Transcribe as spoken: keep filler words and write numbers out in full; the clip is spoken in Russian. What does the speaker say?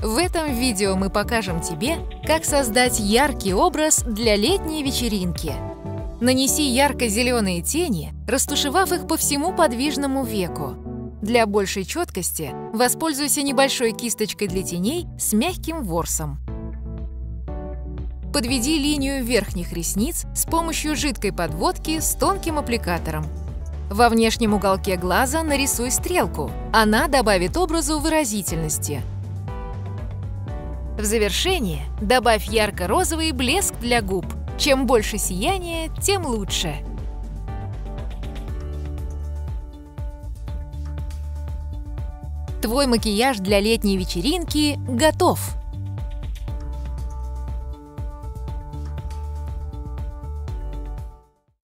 В этом видео мы покажем тебе, как создать яркий образ для летней вечеринки. Нанеси ярко-зеленые тени, растушевав их по всему подвижному веку. Для большей четкости воспользуйся небольшой кисточкой для теней с мягким ворсом. Подведи линию верхних ресниц с помощью жидкой подводки с тонким аппликатором. Во внешнем уголке глаза нарисуй стрелку. Она добавит образу выразительности. В завершение добавь ярко-розовый блеск для губ. Чем больше сияния, тем лучше. Твой макияж для летней вечеринки готов!